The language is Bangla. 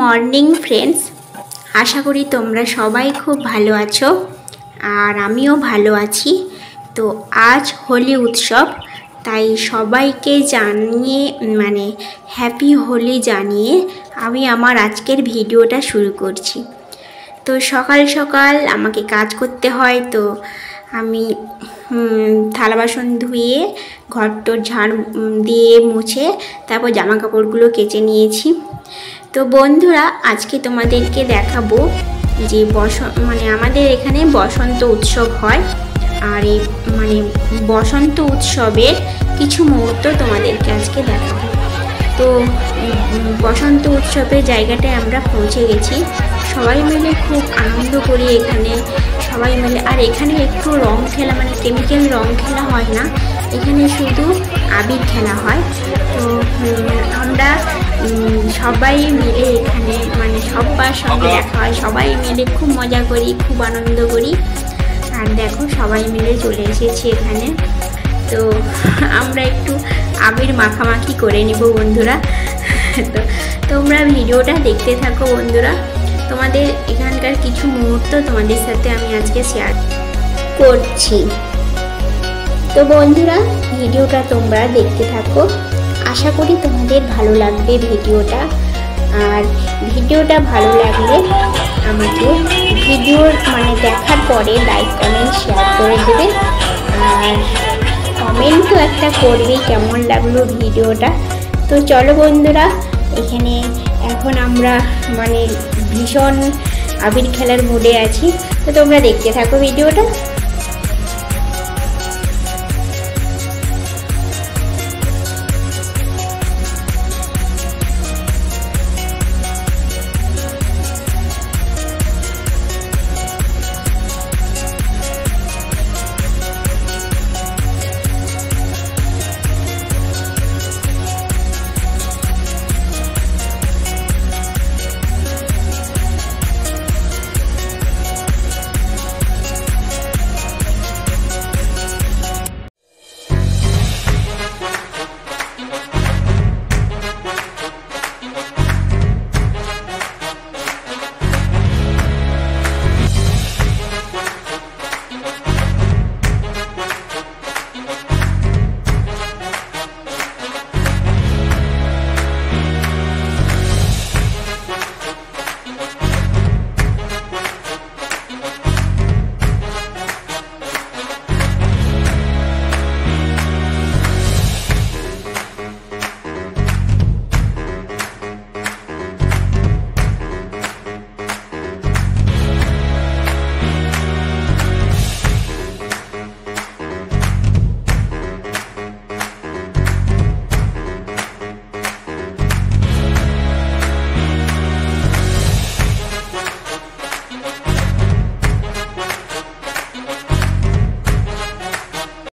মর্নিং ফ্রেন্ডস, আশা করি তোমরা সবাই খুব ভালো আছো আর আমিও ভালো আছি। তো আজ হোলি উৎসব, তাই সবাইকে জানিয়ে হ্যাপি হোলি জানিয়ে আমি আমার আজকের ভিডিওটা শুরু করছি। তো সকাল সকাল আমাকে কাজ করতে হয়, তো আমি থালা বাসন ধুয়ে ঘরটোর ঝাড় দিয়ে মুছে তারপর জামা কাপড়গুলো কেচে নিয়েছি। তো বন্ধুরা, আজকে তোমাদেরকে দেখাবো যে আমাদের এখানে বসন্ত উৎসব হয়, আর এই বসন্ত উৎসবের কিছু মুহূর্ত তোমাদেরকে আজকে দেখাবো। তো বসন্ত উৎসবের জায়গাটায় আমরা পৌঁছে গেছি, সবাই মিলে খুব আনন্দ করি এখানে সবাই মিলে। আর এখানে একটু রং খেলা কেমিক্যাল রং খেলা হয় না, এখানে শুধু আবির খেলা হয়। তো আমরা সবাই মিলে এখানে সবার সঙ্গে দেখা হয়, সবাই মিলে খুব মজা করি, খুব আনন্দ করি। আর দেখো সবাই মিলে চলে এসেছি এখানে। তো আমরা একটু আবির মাখামাখি করে নিব বন্ধুরা। তো তোমরা ভিডিওটা দেখতে থাকো বন্ধুরা, তোমাদের এখানকার কিছু মুহূর্ত তোমাদের সাথে আমি আজকে শেয়ার করছি। তো বন্ধুরা, ভিডিওটা তোমরা দেখতে থাকো, আশা করি তোমাদের ভালো লাগবে ভিডিওটা। আর ভিডিওটা ভালো লাগলে আমাকে ভিডিওর দেখার পরে লাইক কমেন্ট শেয়ার করে দেবে, আর কমেন্টও একটা করবে কেমন লাগলো ভিডিওটা। তো চলো বন্ধুরা, এখানে এখন আমরা ভীষণ আবির খেলার মুডে আছি। তো তোমরা দেখতে থাকো ভিডিওটা।